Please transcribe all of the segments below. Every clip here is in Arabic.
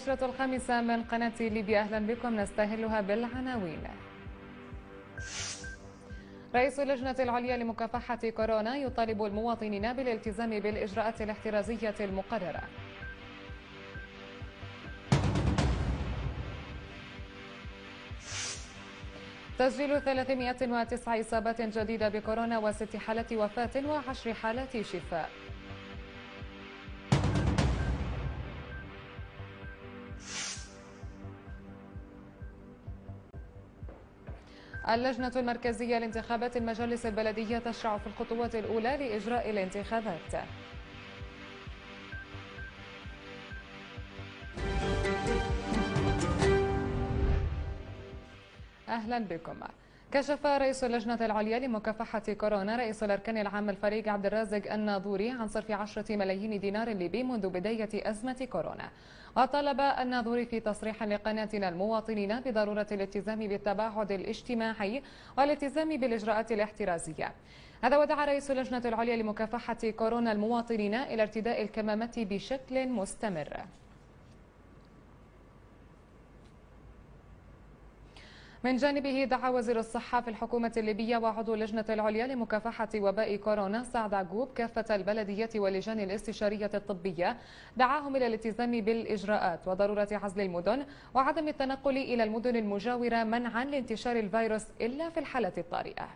النشرة الخامسة من قناة ليبيا، أهلا بكم. نستهلها بالعناوين. رئيس اللجنة العليا لمكافحة كورونا يطالب المواطنين بالالتزام بالإجراءات الاحترازية المقررة. تسجيل 309 إصابات جديدة بكورونا و6 حالات وفاة و10 حالات شفاء. اللجنة المركزية لانتخابات المجالس البلدية تشرع في الخطوات الأولى لإجراء الانتخابات. أهلا بكم. كشف رئيس اللجنة العليا لمكافحة كورونا رئيس الأركان العام الفريق عبد الرازق الناظوري عن صرف 10 ملايين دينار ليبي منذ بداية أزمة كورونا. وطالب الناظوري في تصريح لقناتنا المواطنين بضرورة الالتزام بالتباعد الاجتماعي والالتزام بالإجراءات الاحترازية. هذا ودعا رئيس اللجنة العليا لمكافحة كورونا المواطنين إلى ارتداء الكمامة بشكل مستمر. من جانبه دعا وزير الصحة في الحكومة الليبية وعضو اللجنة العليا لمكافحة وباء كورونا سعد عقوب كافة البلديات واللجان الاستشارية الطبية، دعاهم إلى الالتزام بالإجراءات وضرورة عزل المدن وعدم التنقل إلى المدن المجاورة منعا لانتشار الفيروس إلا في الحالة الطارئة.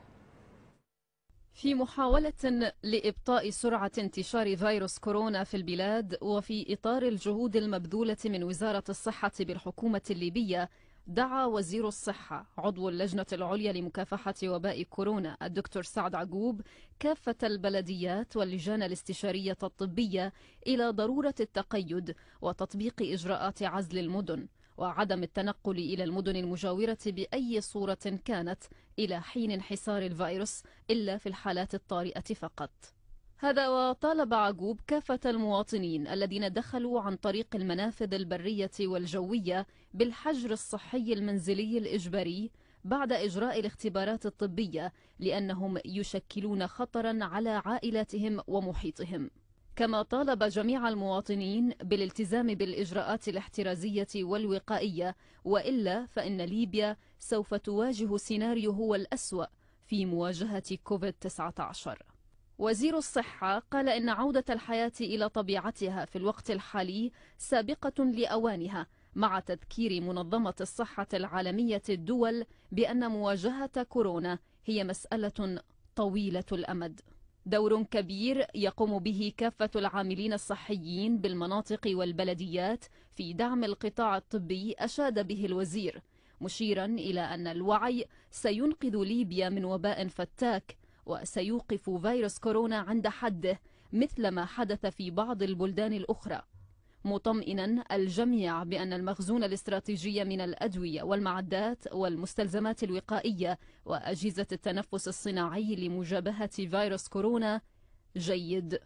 في محاولة لإبطاء سرعة انتشار فيروس كورونا في البلاد وفي إطار الجهود المبذولة من وزارة الصحة بالحكومة الليبية، دعا وزير الصحة عضو اللجنة العليا لمكافحة وباء كورونا الدكتور سعد عقوب كافة البلديات واللجان الاستشارية الطبية إلى ضرورة التقيد وتطبيق إجراءات عزل المدن وعدم التنقل إلى المدن المجاورة بأي صورة كانت إلى حين انحسار الفيروس إلا في الحالات الطارئة فقط. هذا وطالب عقوب كافة المواطنين الذين دخلوا عن طريق المنافذ البرية والجوية بالحجر الصحي المنزلي الإجباري بعد إجراء الاختبارات الطبية، لأنهم يشكلون خطرا على عائلاتهم ومحيطهم. كما طالب جميع المواطنين بالالتزام بالإجراءات الاحترازية والوقائية، وإلا فإن ليبيا سوف تواجه سيناريو هو الأسوأ في مواجهة كوفيد-19. وزير الصحة قال إن عودة الحياة إلى طبيعتها في الوقت الحالي سابقة لأوانها، مع تذكير منظمة الصحة العالمية الدول بأن مواجهة كورونا هي مسألة طويلة الأمد. دور كبير يقوم به كافة العاملين الصحيين بالمناطق والبلديات في دعم القطاع الطبي، أشاد به الوزير، مشيرا إلى أن الوعي سينقذ ليبيا من وباء فتاك وسيوقف فيروس كورونا عند حده مثل ما حدث في بعض البلدان الأخرى، مطمئنا الجميع بأن المخزون الاستراتيجي من الأدوية والمعدات والمستلزمات الوقائية وأجهزة التنفس الصناعي لمجابهة فيروس كورونا جيد.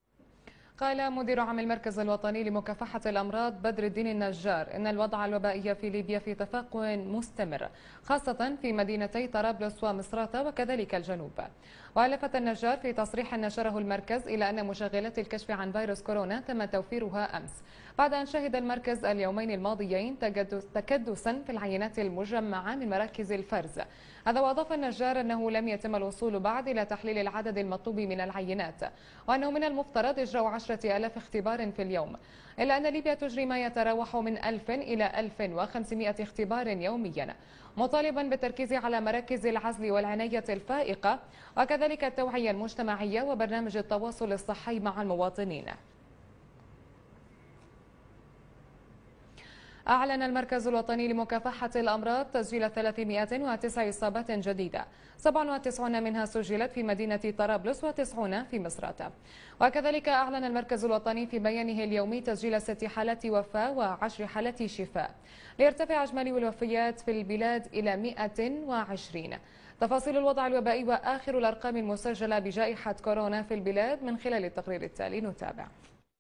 قال مدير عام المركز الوطني لمكافحة الأمراض بدر الدين النجار إن الوضع الوبائي في ليبيا في تفاقم مستمر، خاصة في مدينتي طرابلس ومصراتة وكذلك الجنوب. ولفت النجار في تصريح نشره المركز إلى أن مشغلات الكشف عن فيروس كورونا تم توفيرها أمس، بعد أن شهد المركز اليومين الماضيين تكدسا في العينات المجمعة من مراكز الفرز. هذا وأضاف النجار أنه لم يتم الوصول بعد إلى تحليل العدد المطلوب من العينات، وأنه من المفترض إجراء 10,000 اختبار في اليوم، إلا أن ليبيا تجري ما يتراوح من 1000 إلى 1500 اختبار يوميا، مطالبا بالتركيز على مراكز العزل والعناية الفائقة وكذلك التوعية المجتمعية وبرنامج التواصل الصحي مع المواطنين. أعلن المركز الوطني لمكافحة الأمراض تسجيل 309 إصابات جديدة، 97 منها سجلت في مدينة طرابلس و90 في مصراتة. وكذلك أعلن المركز الوطني في بيانه اليومي تسجيل 6 حالات وفاة و10 حالات شفاء، ليرتفع إجمالي الوفيات في البلاد إلى 120. تفاصيل الوضع الوبائي وآخر الأرقام المسجلة بجائحة كورونا في البلاد من خلال التقرير التالي نتابع.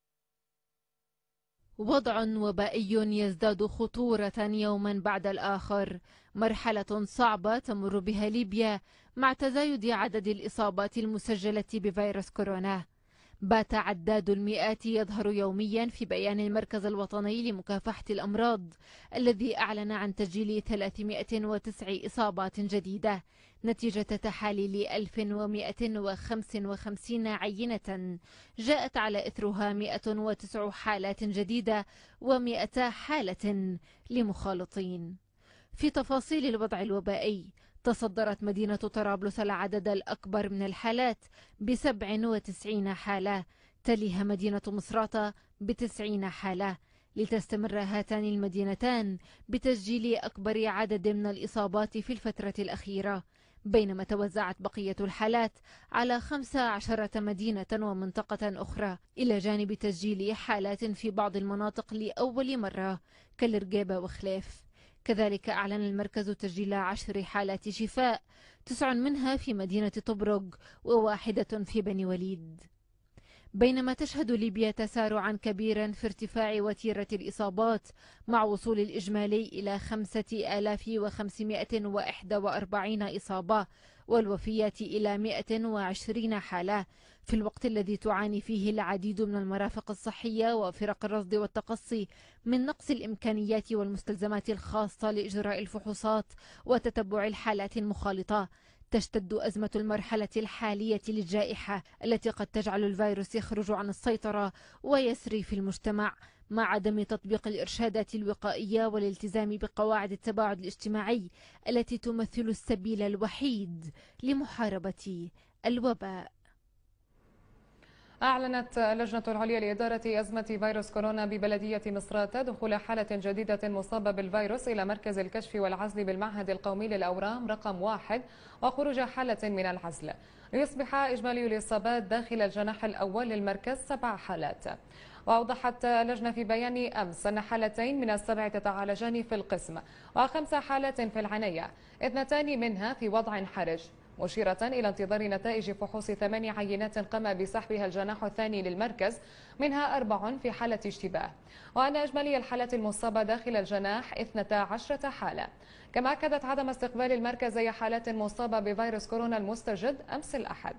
وضع وبائي يزداد خطورة يوما بعد الآخر، مرحلة صعبة تمر بها ليبيا مع تزايد عدد الإصابات المسجلة بفيروس كورونا. بات عداد المئات يظهر يوميا في بيان المركز الوطني لمكافحة الأمراض الذي أعلن عن تسجيل 309 إصابات جديدة نتيجة تحاليل 1155 عينة جاءت على إثرها 109 حالات جديدة و200 حالة لمخالطين. في تفاصيل الوضع الوبائي، تصدرت مدينة طرابلس العدد الأكبر من الحالات ب97 حالة، تليها مدينة مصراتة ب90 حالة، لتستمر هاتان المدينتان بتسجيل أكبر عدد من الإصابات في الفترة الأخيرة، بينما توزعت بقية الحالات على 15 مدينة ومنطقة أخرى، إلى جانب تسجيل حالات في بعض المناطق لأول مرة كالرقيبة وخليف. كذلك أعلن المركز تسجيل 10 حالات شفاء، 9 منها في مدينة طبرق و1 في بني وليد. بينما تشهد ليبيا تسارعا كبيرا في ارتفاع وتيرة الإصابات مع وصول الإجمالي إلى 5541 إصابة والوفيات إلى 120 حالة، في الوقت الذي تعاني فيه العديد من المرافق الصحية وفرق الرصد والتقصي من نقص الإمكانيات والمستلزمات الخاصة لإجراء الفحوصات وتتبع الحالات المخالطة. تشتد أزمة المرحلة الحالية للجائحة التي قد تجعل الفيروس يخرج عن السيطرة ويسري في المجتمع، مع عدم تطبيق الإرشادات الوقائية والالتزام بقواعد التباعد الاجتماعي التي تمثل السبيل الوحيد لمحاربة الوباء. أعلنت اللجنة العليا لإدارة أزمة فيروس كورونا ببلدية مصراتة دخول حالة جديدة مصابة بالفيروس إلى مركز الكشف والعزل بالمعهد القومي للأورام رقم 1 وخروج حالة من العزل، ليصبح إجمالي الإصابات داخل الجناح الأول للمركز 7 حالات. وأوضحت اللجنة في بيان أمس أن حالتين من ال7 تتعالجان في القسم و5 حالات في العناية، 2 منها في وضع حرج، مشيرة إلى انتظار نتائج فحوص 8 عينات قام بسحبها الجناح الثاني للمركز، منها 4 في حالة اشتباه، وأن إجمالي الحالات المصابة داخل الجناح 12 حالة. كما أكدت عدم استقبال المركز أي حالات مصابة بفيروس كورونا المستجد أمس الأحد.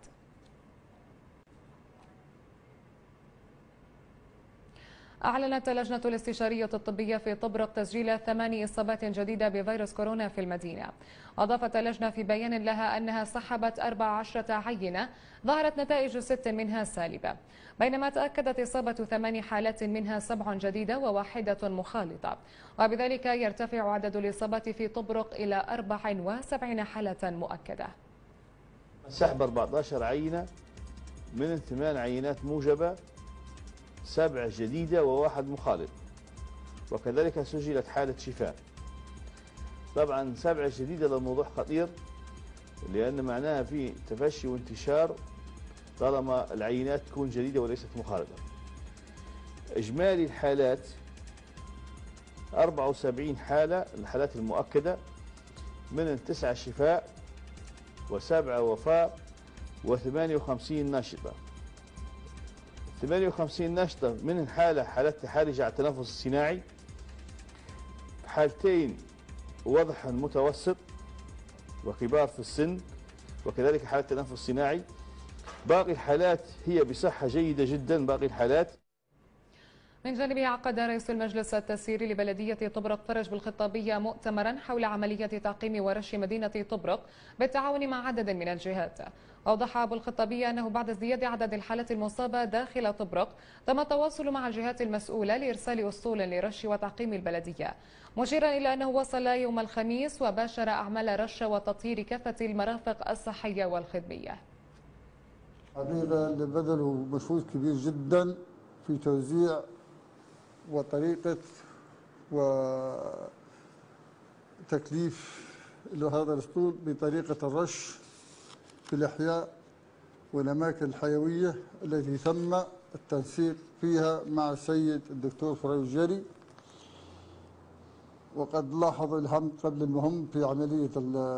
أعلنت اللجنة الاستشارية الطبية في طبرق تسجيل 8 إصابات جديدة بفيروس كورونا في المدينة. أضافت اللجنة في بيان لها أنها سحبت 14 عينة ظهرت نتائج 6 منها سالبة، بينما تأكدت إصابة 8 حالات منها 7 جديدة و1 مخالطة، وبذلك يرتفع عدد الإصابات في طبرق إلى 74 حالة مؤكدة. سحب 14 عينة من 8 عينات موجبة، 7 جديدة و1 مخالط، وكذلك سجلت حالة شفاء. طبعا 7 جديدة للموضوع خطير، لأن معناها في تفشي وانتشار طالما العينات تكون جديدة وليست مخالطة. إجمالي الحالات 74 حالة، الحالات المؤكدة، من 9 شفاء و7 وفاة و58 نشطة. 58 نشطة من حالات تحالج على التنفس الصناعي، حالتين وضح متوسط وكبار في السن، وكذلك حالة تنفس صناعي. باقي الحالات هي بصحة جيدة جدا. باقي الحالات. من جانبه عقد رئيس المجلس التسييري لبلدية طبرق فرج بالخطابية مؤتمرا حول عملية تعقيم ورش مدينة طبرق بالتعاون مع عدد من الجهات. أوضح أبو الخطابية أنه بعد ازدياد عدد الحالات المصابة داخل طبرق تم التواصل مع الجهات المسؤولة لإرسال أسطول لرش وتعقيم البلدية، مشيرا إلى أنه وصل يوم الخميس وباشر أعمال رش وتطهير كافة المرافق الصحية والخدمية. حقيقة اللي بذلوا مجهود كبير جدا في توزيع وطريقة وتكليف هذا الأسطول بطريقة الرش في الأحياء والأماكن الحيوية التي تم التنسيق فيها مع السيد الدكتور فراج جري. وقد لاحظ الهم قبل المهم في عملية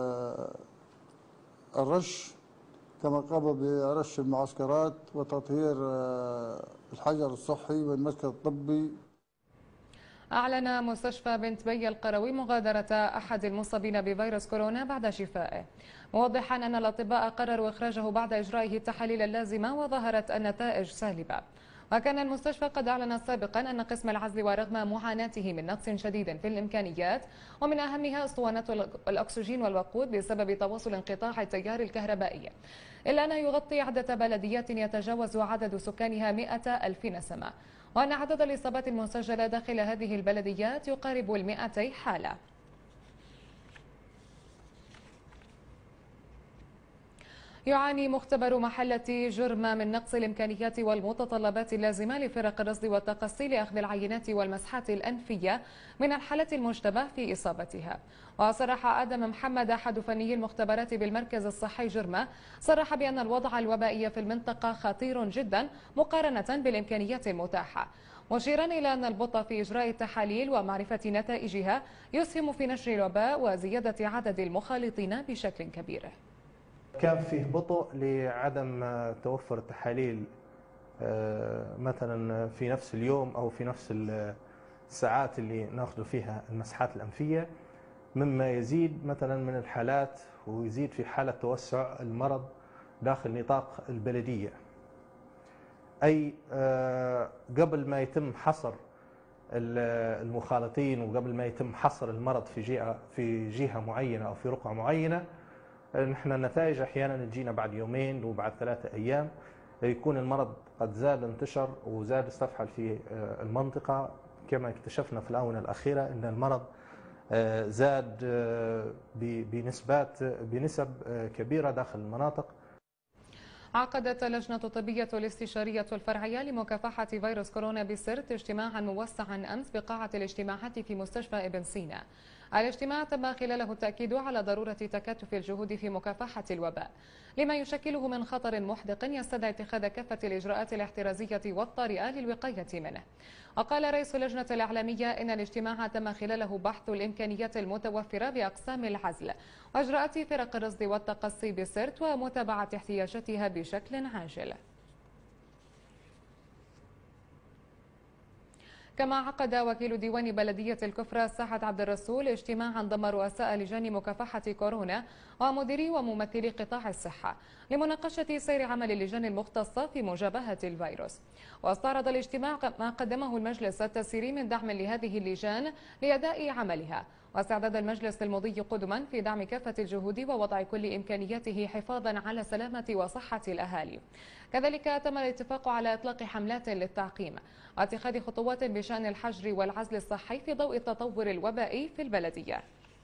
الرش، كما قام برش المعسكرات وتطهير الحجر الصحي والمركز الطبي. أعلن مستشفى بنت بي القروي مغادرة أحد المصابين بفيروس كورونا بعد شفائه، موضحا أن الأطباء قرروا إخراجه بعد إجرائه التحاليل اللازمة وظهرت النتائج سالبة. وكان المستشفى قد أعلن سابقا أن قسم العزل ورغم معاناته من نقص شديد في الإمكانيات ومن أهمها أسطوانات الأكسجين والوقود بسبب تواصل انقطاع التيار الكهربائي، إلا أنه يغطي عدة بلديات يتجاوز عدد سكانها 100,000 نسمة، وأن عدد الإصابات المسجلة داخل هذه البلديات يقارب 200 حالة. يعاني مختبر محلة جرمة من نقص الإمكانيات والمتطلبات اللازمة لفرق الرصد والتقصي لأخذ العينات والمسحات الأنفية من الحالة المشتبه في إصابتها. وصرح آدم محمد أحد فنيي المختبرات بالمركز الصحي جرمة صرح بأن الوضع الوبائي في المنطقة خطير جدا مقارنة بالإمكانيات المتاحة، مشيرا إلى أن البطء في إجراء التحاليل ومعرفة نتائجها يسهم في نشر الوباء وزيادة عدد المخالطين بشكل كبير. كان فيه بطء لعدم توفر التحاليل مثلا في نفس اليوم أو في نفس الساعات اللي ناخذ فيها المسحات الأنفية، مما يزيد مثلا من الحالات ويزيد في حالة توسع المرض داخل نطاق البلدية. أي قبل ما يتم حصر المخالطين وقبل ما يتم حصر المرض في جهة معينة أو في رقعة معينة، نحن النتائج أحيانا تجينا بعد يومين وبعد 3 أيام، يكون المرض قد زاد انتشر وزاد استفحل في المنطقة، كما اكتشفنا في الآونة الأخيرة أن المرض زاد بنسب كبيرة داخل المناطق. عقدت اللجنة الطبية الاستشارية الفرعية لمكافحة فيروس كورونا بسرت اجتماعا موسعا أمس بقاعة الاجتماعات في مستشفى ابن سينا. الاجتماع تم خلاله التأكيد على ضرورة تكاتف الجهود في مكافحة الوباء لما يشكله من خطر محدق يستدعي اتخاذ كافة الإجراءات الاحترازية والطارئة للوقاية منه. وقال رئيس اللجنة الإعلامية إن الاجتماع تم خلاله بحث الإمكانيات المتوفرة بأقسام العزل وإجراءات فرق الرصد والتقصي بسرت ومتابعة احتياجاتها بشكل عاجل. كما عقد وكيل ديوان بلدية الكفرة سعد عبد الرسول اجتماعا ضم رؤساء لجان مكافحة كورونا ومديري وممثلي قطاع الصحة لمناقشة سير عمل اللجان المختصة في مجابهة الفيروس. واستعرض الاجتماع ما قدمه المجلس التسييري من دعم لهذه اللجان لأداء عملها، واستعداد المجلس المضي قدما في دعم كافة الجهود ووضع كل إمكانياته حفاظا على سلامة وصحة الأهالي. كذلك تم الاتفاق على إطلاق حملات للتعقيم واتخاذ خطوات بشأن الحجر والعزل الصحي في ضوء التطور الوبائي في البلدية.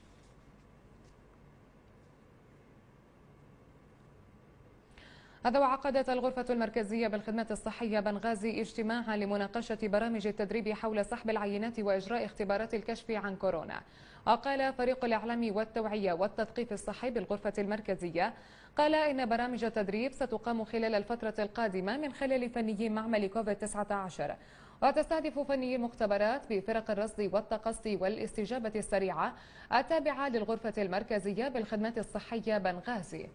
هذا وعقدت الغرفة المركزية بالخدمات الصحية بنغازي اجتماعا لمناقشة برامج التدريب حول سحب العينات وإجراء اختبارات الكشف عن كورونا. وقال فريق الإعلام والتوعية والتثقيف الصحي بالغرفة المركزية قال إن برامج التدريب ستقام خلال الفترة القادمة من خلال فنيي معمل كوفيد-19، وتستهدف فنيي المختبرات بفرق الرصد والتقصي والاستجابة السريعة التابعة للغرفة المركزية بالخدمات الصحية بنغازي.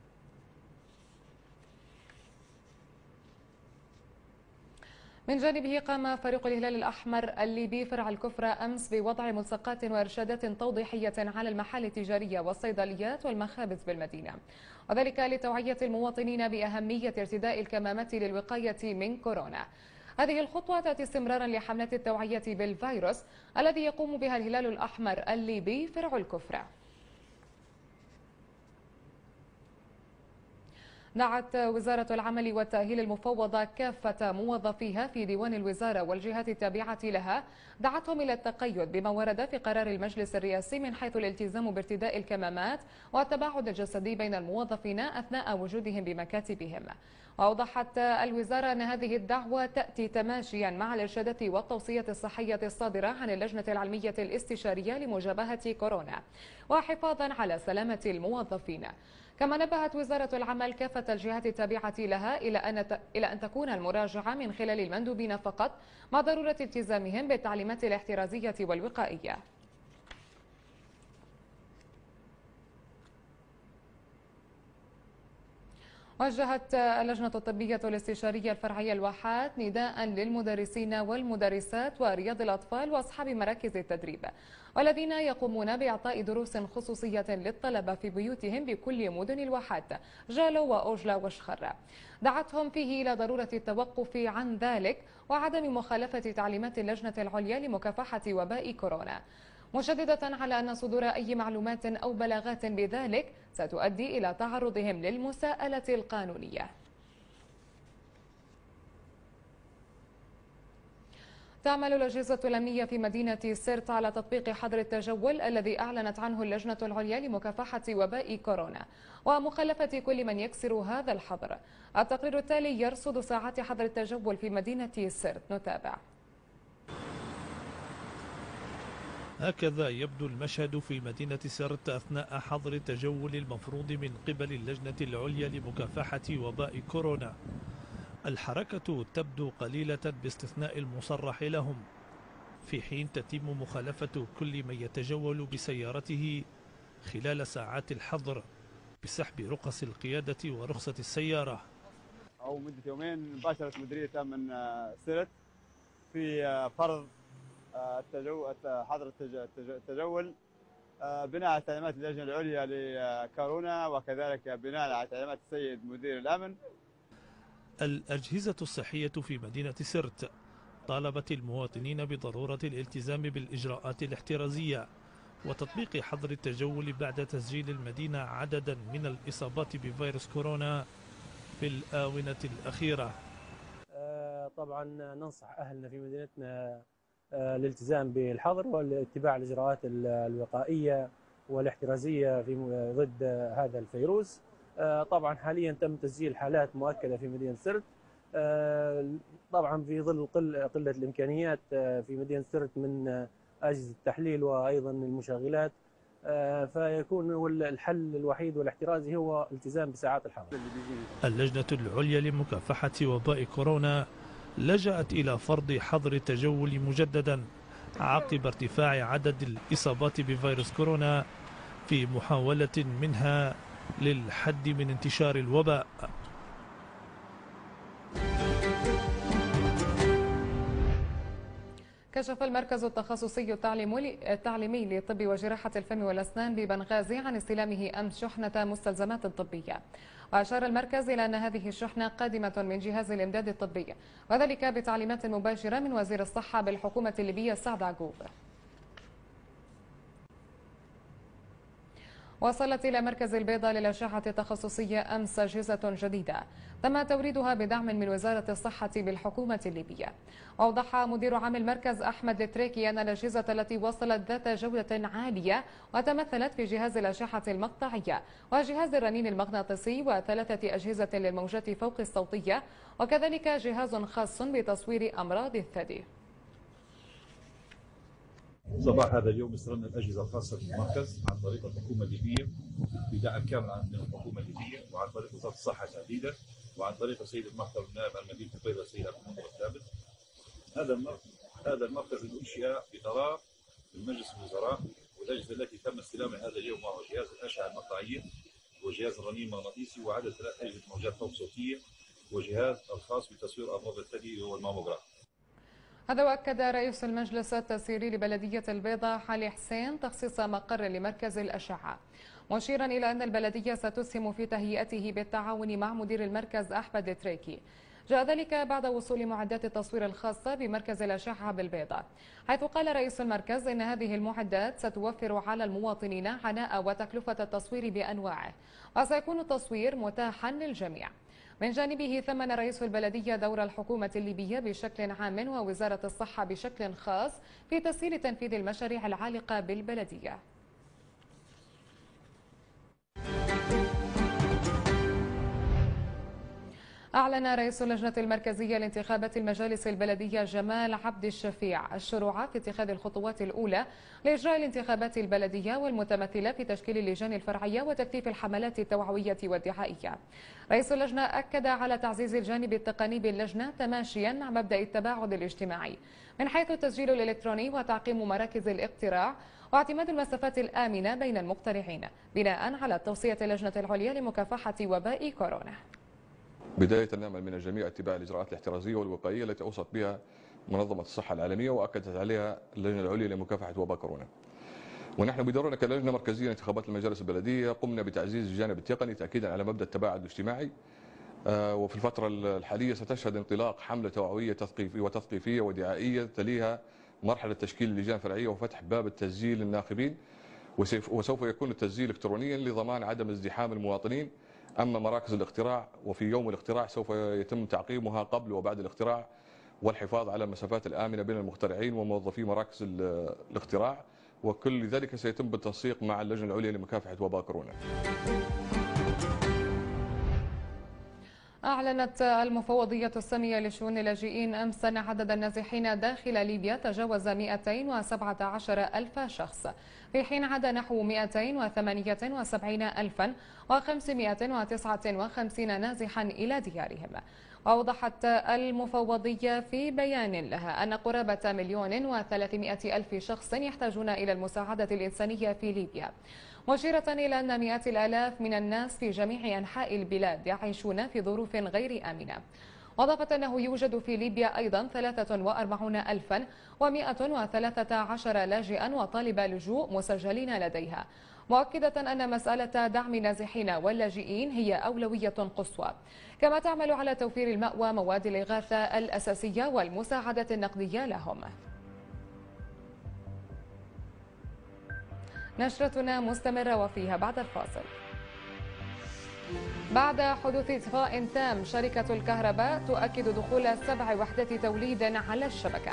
من جانبه قام فريق الهلال الأحمر الليبي فرع الكفرة أمس بوضع ملصقات وإرشادات توضيحية على المحال التجارية والصيدليات والمخابز بالمدينة، وذلك لتوعية المواطنين بأهمية ارتداء الكمامات للوقاية من كورونا. هذه الخطوة تأتي استمرارا لحملة التوعية بالفيروس الذي يقوم بها الهلال الأحمر الليبي فرع الكفرة. دعت وزارة العمل والتأهيل المفوضة كافة موظفيها في ديوان الوزارة والجهات التابعة لها، دعتهم إلى التقيد بما ورد في قرار المجلس الرئاسي من حيث الالتزام بارتداء الكمامات والتباعد الجسدي بين الموظفين أثناء وجودهم بمكاتبهم. وأوضحت الوزارة أن هذه الدعوة تأتي تماشيا مع الإرشادات والتوصية الصحية الصادرة عن اللجنة العلمية الاستشارية لمجابهة كورونا وحفاظا على سلامة الموظفين. كما نبهت وزارة العمل كافة الجهات التابعة لها إلى أن تكون المراجعة من خلال المندوبين فقط، مع ضرورة التزامهم بالتعليمات الاحترازية والوقائية. وجهت اللجنة الطبية الاستشارية الفرعية الواحات نداء للمدرسين والمدرسات ورياض الأطفال وأصحاب مراكز التدريب والذين يقومون بإعطاء دروس خصوصية للطلبة في بيوتهم بكل مدن الواحات جالو وأوجلا وشخر. دعتهم فيه إلى ضرورة التوقف عن ذلك وعدم مخالفة تعليمات اللجنة العليا لمكافحة وباء كورونا، مشددة على أن صدور أي معلومات أو بلاغات بذلك ستؤدي إلى تعرضهم للمساءلة القانونية. تعمل الأجهزة الأمنية في مدينة سرت على تطبيق حظر التجول الذي أعلنت عنه اللجنة العليا لمكافحة وباء كورونا ومخالفة كل من يكسر هذا الحظر. التقرير التالي يرصد ساعات حظر التجول في مدينة سرت، نتابع. هكذا يبدو المشهد في مدينة سرت أثناء حظر التجول المفروض من قبل اللجنة العليا لمكافحة وباء كورونا. الحركة تبدو قليلة باستثناء المصرح لهم، في حين تتم مخالفة كل من يتجول بسيارته خلال ساعات الحظر بسحب رخص القيادة ورخصة السيارة. أو مدة يومين باشرت مديرية أمن سرت في فرض حظر التجول بناء على تعليمات اللجنة العليا لكورونا وكذلك بناء على تعليمات السيد مدير الأمن. الأجهزة الصحية في مدينة سرت طالبت المواطنين بضرورة الالتزام بالإجراءات الاحترازية وتطبيق حظر التجول بعد تسجيل المدينة عددا من الإصابات بفيروس كورونا في الآونة الأخيرة. طبعا ننصح أهلنا في مدينتنا الالتزام بالحظر والاتباع الإجراءات الوقائية والاحترازية في ضد هذا الفيروس. طبعا حاليا تم تسجيل حالات مؤكدة في مدينة سرت، طبعا في ظل قلة الإمكانيات في مدينة سرت من أجهزة التحليل وأيضا المشغلات، فيكون الحل الوحيد والاحترازي هو الالتزام بساعات الحظر. اللجنة العليا لمكافحة وباء كورونا لجأت إلى فرض حظر التجول مجددا عقب ارتفاع عدد الإصابات بفيروس كورونا في محاولة منها للحد من انتشار الوباء. كشف المركز التخصصي التعليمي للطب وجراحة الفم والأسنان ببنغازي عن استلامه أمس شحنة مستلزمات طبية، وأشار المركز إلى أن هذه الشحنة قادمة من جهاز الإمداد الطبي وذلك بتعليمات مباشرة من وزير الصحة بالحكومة الليبية سعد عقوب. وصلت إلى مركز البيضاء للأشعة التخصصية أمس أجهزة جديدة تم توريدها بدعم من وزارة الصحة بالحكومة الليبية. وأوضح مدير عام المركز أحمد التريكي أن الأجهزة التي وصلت ذات جودة عالية وتمثلت في جهاز الأشعة المقطعية وجهاز الرنين المغناطيسي وثلاثة أجهزة للموجات فوق الصوتية وكذلك جهاز خاص بتصوير أمراض الثدي. صباح هذا اليوم استلمنا الأجهزة الخاصة في المركز عن طريق الحكومة الليبية بدعم كامل من الحكومة الليبية وعن طريق وزارة الصحة تحديدا وعن طريق السيد المحترم النائب عن مدينة البيضاء السيد عبد المنعم الثابت. هذا المركز أنشئ بقرار من مجلس الوزراء، والأجهزة التي تم استلامها هذا اليوم وهو جهاز الأشعة المقطعية وجهاز الرنين المغناطيسي وعدد 3 أجهزة موجات فوق صوتية وجهاز الخاص بتصوير أمراض الثدي وهو الماموغراف. هذا وأكد رئيس المجلس التسييري لبلدية البيضاء حالي حسين تخصيص مقر لمركز الأشعة، مشيرا إلى أن البلدية ستسهم في تهيئته بالتعاون مع مدير المركز أحمد التريكي. جاء ذلك بعد وصول معدات التصوير الخاصة بمركز الأشعة بالبيضاء، حيث قال رئيس المركز إن هذه المعدات ستوفر على المواطنين عناء وتكلفة التصوير بأنواعه وسيكون التصوير متاحا للجميع. من جانبه ثمن رئيس البلدية دور الحكومة الليبية بشكل عام ووزارة الصحة بشكل خاص في تسهيل تنفيذ المشاريع العالقة بالبلدية. أعلن رئيس اللجنة المركزية لانتخابات المجالس البلدية جمال عبد الشفيع الشروع في اتخاذ الخطوات الأولى لإجراء الانتخابات البلدية والمتمثلة في تشكيل اللجان الفرعية وتكثيف الحملات التوعوية والدعائية. رئيس اللجنة أكد على تعزيز الجانب التقني باللجنة تماشيا مع مبدأ التباعد الاجتماعي من حيث التسجيل الإلكتروني وتعقيم مراكز الاقتراع واعتماد المسافات الآمنة بين المقترعين بناء على توصية اللجنة العليا لمكافحة وباء كورونا. بداية نأمل من الجميع اتباع الإجراءات الاحترازية والوقائية التي أوصت بها منظمة الصحة العالمية وأكدت عليها اللجنة العليا لمكافحة وباء كورونا. ونحن بدورنا كلجنة مركزية لانتخابات المجالس البلدية قمنا بتعزيز الجانب التقني تأكيدا على مبدأ التباعد الاجتماعي. وفي الفترة الحالية ستشهد انطلاق حملة توعوية وتثقيفية ودعائية تليها مرحلة تشكيل اللجان الفرعية وفتح باب التسجيل للناخبين، وسوف يكون التسجيل الكترونيا لضمان عدم ازدحام المواطنين. أما مراكز الاقتراع وفي يوم الاقتراع سوف يتم تعقيمها قبل وبعد الاقتراع والحفاظ على المسافات الآمنة بين المقترعين وموظفي مراكز الاقتراع، وكل ذلك سيتم بالتنسيق مع اللجنة العليا لمكافحة وباء كورونا. أعلنت المفوضية السامية لشؤون اللاجئين أمس أن عدد النازحين داخل ليبيا تجاوز 217 ألف شخص، في حين عاد نحو 278,559 نازحا إلى ديارهم. وأوضحت المفوضية في بيان لها أن قرابة 1,300,000 شخص يحتاجون إلى المساعدة الإنسانية في ليبيا، مشيرة إلى أن مئات الآلاف من الناس في جميع أنحاء البلاد يعيشون في ظروف غير آمنة. وأضافت أنه يوجد في ليبيا أيضا 43,113 لاجئا وطالب لجوء مسجلين لديها، مؤكدة أن مسألة دعم النازحين واللاجئين هي أولوية قصوى، كما تعمل على توفير المأوى، مواد الإغاثة الأساسية والمساعدة النقدية لهم. نشرتنا مستمرة وفيها بعد الفاصل. بعد حدوث إطفاء تام، شركة الكهرباء تؤكد دخول 7 وحدات توليد على الشبكة.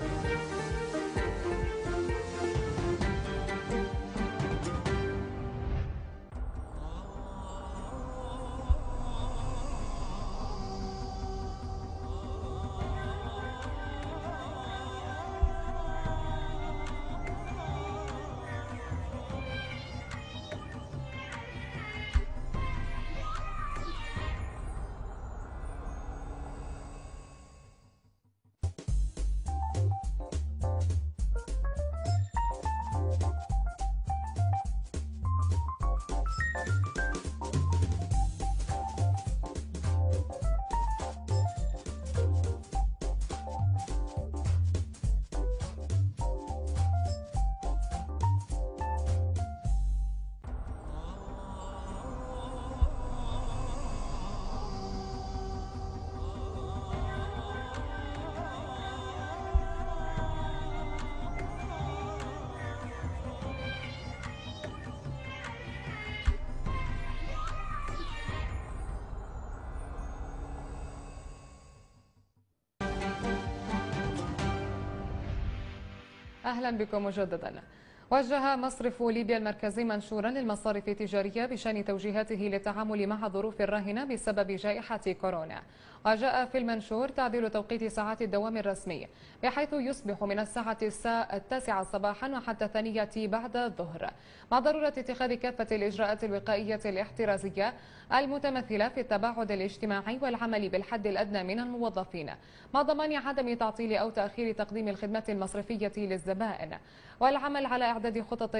أهلا بكم مجددا. وجه مصرف ليبيا المركزي منشورا للمصارف التجارية بشأن توجيهاته للتعامل مع الظروف الراهنة بسبب جائحة كورونا. وجاء في المنشور تعديل توقيت ساعات الدوام الرسمي بحيث يصبح من الساعة 9 صباحا وحتى 2 بعد الظهر، مع ضرورة اتخاذ كافة الإجراءات الوقائية الاحترازية المتمثلة في التباعد الاجتماعي والعمل بالحد الأدنى من الموظفين، مع ضمان عدم تعطيل أو تأخير تقديم الخدمات المصرفية للزبائن، والعمل على إعداد خطط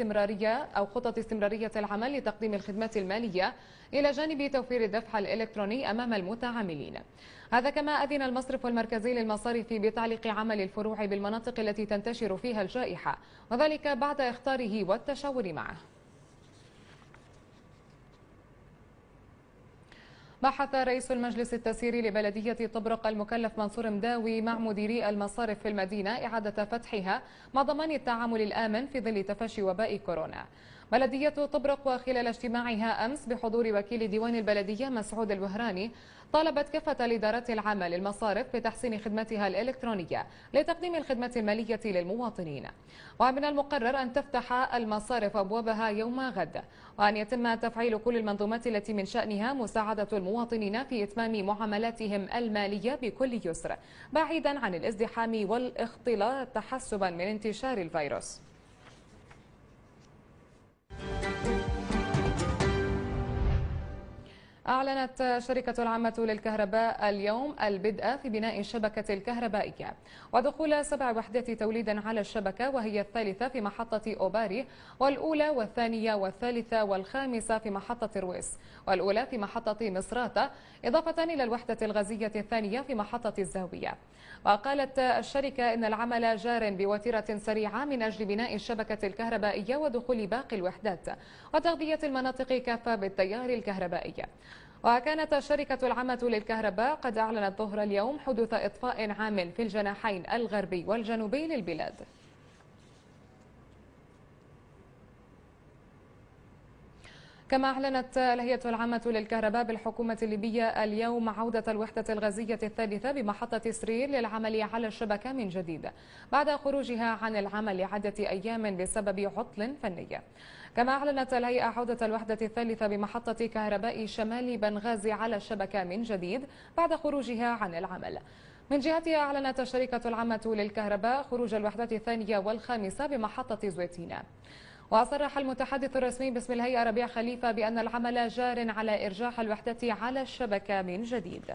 استمرارية العمل لتقديم الخدمات المالية إلى جانب توفير الدفع الإلكتروني أمام المتعاملين. هذا كما أذن المصرف المركزي للمصارف بتعليق عمل الفروع بالمناطق التي تنتشر فيها الجائحة، وذلك بعد اختاره والتشاور معه. بحث رئيس المجلس التسييري لبلدية طبرق المكلف منصور مداوي مع مديري المصارف في المدينة إعادة فتحها مع ضمان التعامل الآمن في ظل تفشي وباء كورونا. بلدية طبرق وخلال اجتماعها أمس بحضور وكيل ديوان البلدية مسعود الوهراني طالبت كافة الإدارات العامة للمصارف بتحسين خدمتها الإلكترونية لتقديم الخدمة المالية للمواطنين. ومن المقرر أن تفتح المصارف أبوابها يوم غد، وأن يتم تفعيل كل المنظومات التي من شأنها مساعدة المواطنين في إتمام معاملاتهم المالية بكل يسر، بعيدا عن الازدحام والاختلاط تحسبا من انتشار الفيروس. أعلنت شركة العامة للكهرباء اليوم البدء في بناء الشبكة الكهربائية ودخول 7 وحدات توليد على الشبكة، وهي الثالثة في محطة أوباري، والأولى والثانية والثالثة والخامسة في محطة رويس، والأولى في محطة مصراتة، إضافة إلى الوحدة الغازية الثانية في محطة الزاوية. وقالت الشركة إن العمل جار بوتيرة سريعة من أجل بناء الشبكة الكهربائية ودخول باقي الوحدات وتغذية المناطق كافة بالتيار الكهربائي. وكانت شركة العامة للكهرباء قد أعلنت ظهر اليوم حدوث إطفاء عام في الجناحين الغربي والجنوبي للبلاد. كما أعلنت الهيئة العامة للكهرباء بالحكومة الليبية اليوم عودة الوحدة الغازية الثالثة بمحطة سرير للعمل على الشبكة من جديد بعد خروجها عن العمل لعدة أيام بسبب عطل فني. كما أعلنت الهيئة عودة الوحدة الثالثة بمحطة كهرباء شمال بنغازي على الشبكة من جديد بعد خروجها عن العمل. من جهتها أعلنت الشركة العامة للكهرباء خروج الوحدات الثانية والخامسة بمحطة زويتينا. وصرح المتحدث الرسمي باسم الهيئة ربيع خليفة بأن العمل جار على إرجاع الوحدة على الشبكة من جديد.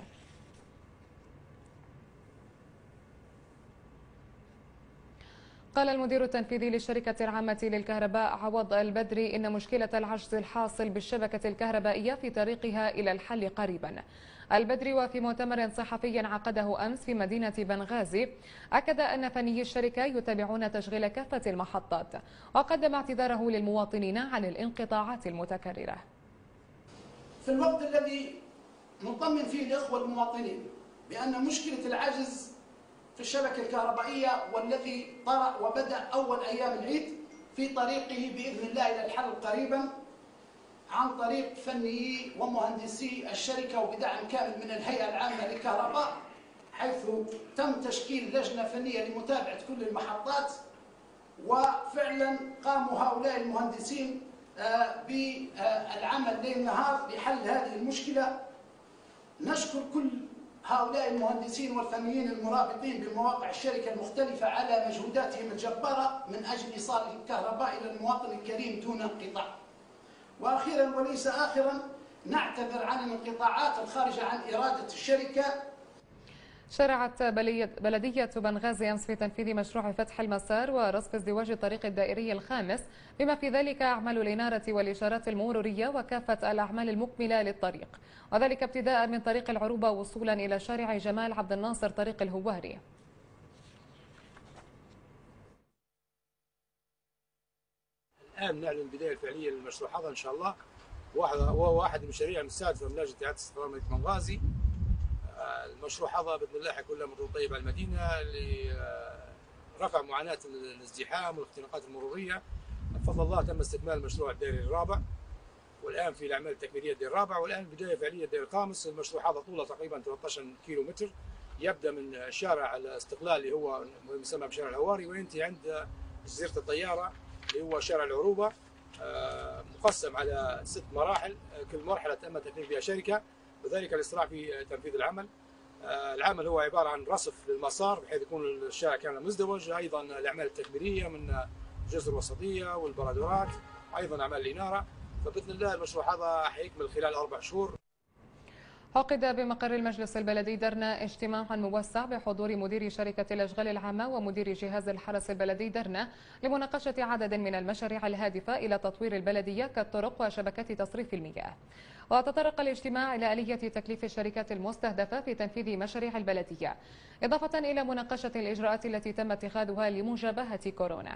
قال المدير التنفيذي للشركة العامة للكهرباء عوض البدري إن مشكلة العجز الحاصل بالشبكة الكهربائية في طريقها إلى الحل قريبا. البدري وفي مؤتمر صحفي عقده أمس في مدينة بنغازي أكد أن فنيي الشركة يتابعون تشغيل كافة المحطات، وقدم اعتذاره للمواطنين عن الانقطاعات المتكررة. في الوقت الذي نطمن فيه الإخوة المواطنين بأن مشكلة العجز في الشبكة الكهربائية والذي طرأ وبدأ أول أيام العيد في طريقه بإذن الله إلى الحل قريبا عن طريق فنيي ومهندسي الشركة وبدعم كامل من الهيئة العامة للكهرباء، حيث تم تشكيل لجنة فنية لمتابعة كل المحطات، وفعلا قاموا هؤلاء المهندسين بالعمل ليل نهار لحل هذه المشكلة. نشكر كل هؤلاء المهندسين والفنيين المرابطين بمواقع الشركة المختلفة على مجهوداتهم الجبارة من أجل إيصال الكهرباء إلى المواطن الكريم دون انقطاع. وأخيرا وليس آخرا نعتذر عن الانقطاعات الخارجة عن إرادة الشركة. شرعت بلدية بنغازي أمس في تنفيذ مشروع فتح المسار ورصف ازدواج الطريق الدائري الخامس، بما في ذلك أعمال الإنارة والإشارات المرورية وكافة الأعمال المكملة للطريق، وذلك ابتداء من طريق العروبة وصولا إلى شارع جمال عبد الناصر طريق الهواري. الآن نعلن البداية الفعلية للمشروع هذا إن شاء الله، وهو واحد المشاريع المستهدفة من لجنة إعادة استقرار مدينة بنغازي. المشروع هذا بإذن الله حيكون له مرور طيب على المدينة لرفع معاناة الازدحام والاختناقات المرورية. بفضل الله تم استكمال المشروع الدائري الرابع، والآن في الأعمال التكميلية الدائري الرابع، والآن بداية فعلية الدائري الخامس. المشروع هذا طوله تقريبا 13 كيلو متر، يبدأ من شارع الاستقلال اللي هو مسمى بشارع الهواري وينتهي عند جزيرة الطيارة اللي هو شارع العروبة، مقسم على 6 مراحل، كل مرحلة تم تكليف بها شركة، وذلك الإسراع في تنفيذ العمل. العمل هو عبارة عن رصف للمسار بحيث يكون الشارع كامل مزدوج، أيضا الأعمال التكميلية من الجزر الوسطية والبرادورات، أيضا أعمال الإنارة. فبإذن الله المشروع هذا حيكمل خلال 4 شهور. عقد بمقر المجلس البلدي درنا اجتماع موسع بحضور مدير شركة الأشغال العامة ومدير جهاز الحرس البلدي درنا لمناقشة عدد من المشاريع الهادفة إلى تطوير البلدية كالطرق وشبكات تصريف المياه. وتطرق الاجتماع إلى آلية تكليف الشركات المستهدفة في تنفيذ مشاريع البلدية، إضافة إلى مناقشة الإجراءات التي تم اتخاذها لمجابهة كورونا.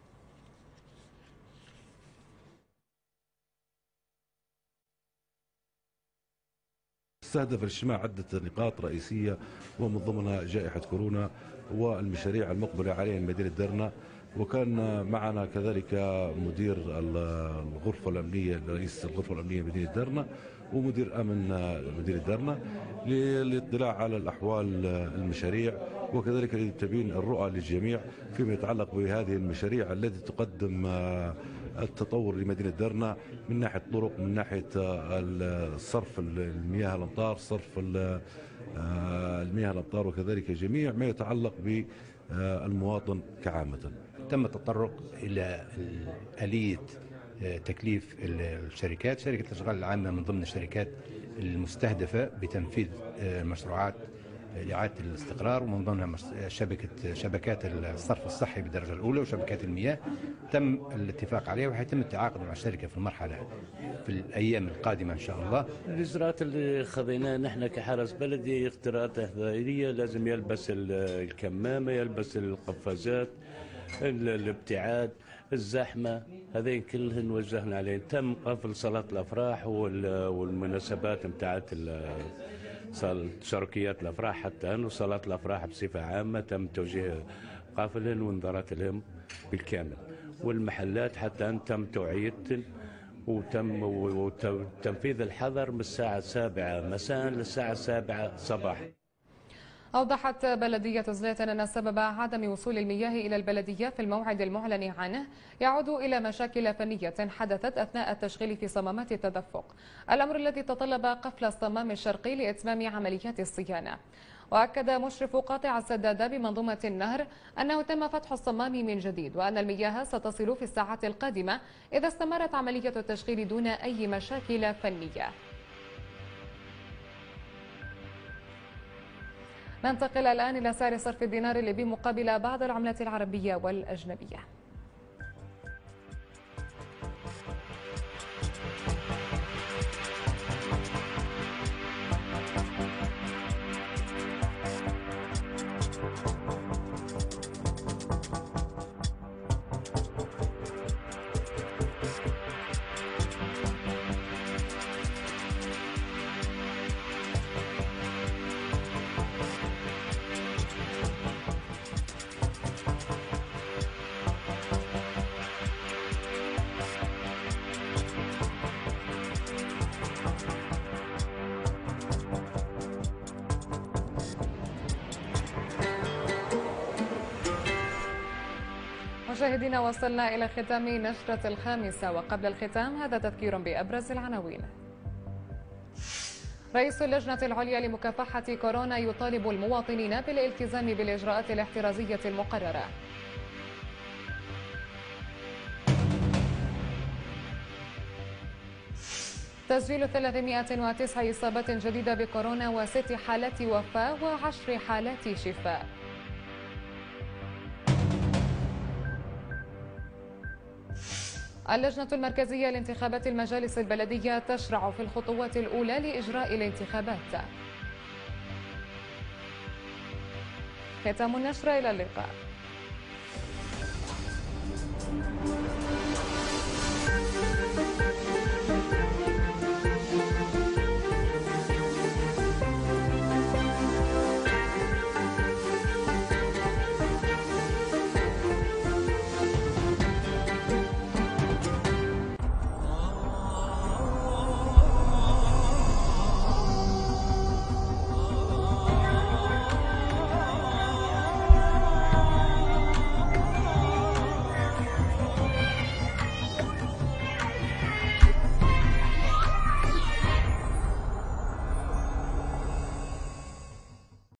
استهدف الاجتماع عدة نقاط رئيسية ومن ضمنها جائحة كورونا والمشاريع المقبلة عليها مدينة درنا، وكان معنا كذلك مدير الغرفة الأمنية رئيس الغرفة الأمنية مدينة درنا ومدير أمن مدينة درنا للاطلاع على الأحوال المشاريع، وكذلك لتبيين الرؤى للجميع فيما يتعلق بهذه المشاريع التي تقدم التطور لمدينة درنا من ناحية الطرق، من ناحية صرف المياه الأمطار، صرف المياه الأمطار، وكذلك جميع ما يتعلق بالمواطن كعامة. تم التطرق إلى آلية تكليف الشركات. شركة الأشغال العامة من ضمن الشركات المستهدفة بتنفيذ مشروعات لإعادة الاستقرار، ومن ضمنها شبكات الصرف الصحي بالدرجة الأولى وشبكات المياه تم الاتفاق عليها، وحيتم التعاقد مع الشركة في المرحلة في الأيام القادمة إن شاء الله. الإجراءات اللي خذيناها نحن كحرس بلدي اختراقات احذائية، لازم يلبس الكمامة، يلبس القفازات، الابتعاد، الزحمة، هذين كلهن وجهنا عليهم. تم قفل صلاة الأفراح والمناسبات متاعت شركيات الأفراح، حتى أنه صلاة الأفراح بصفة عامة تم توجيه قافلهن وانذارات لهم بالكامل، والمحلات حتى أن تم توعيتهن وتم تنفيذ الحظر من الساعة 7 مساء للساعة 7 صباحا. أوضحت بلدية زليتن أن سبب عدم وصول المياه إلى البلدية في الموعد المعلن عنه يعود إلى مشاكل فنية حدثت أثناء التشغيل في صمامات التدفق، الأمر الذي تطلب قفل الصمام الشرقي لإتمام عمليات الصيانة. وأكد مشرف قاطع السدادة بمنظومة النهر أنه تم فتح الصمام من جديد، وأن المياه ستصل في الساعات القادمة إذا استمرت عملية التشغيل دون أي مشاكل فنية. ننتقل الآن إلى سعر صرف الدينار الليبي مقابل بعض العملات العربية والأجنبية. مشاهدينا، وصلنا إلى ختام نشرة الخامسة، وقبل الختام هذا تذكير بأبرز العناوين. رئيس اللجنة العليا لمكافحة كورونا يطالب المواطنين بالالتزام بالإجراءات الاحترازية المقررة. تسجيل 309 إصابات جديدة بكورونا و6 حالات وفاة و10 حالات شفاء. اللجنة المركزية لانتخابات المجالس البلدية تشرع في الخطوات الأولى لإجراء الانتخابات. ختام النشرة، إلى اللقاء.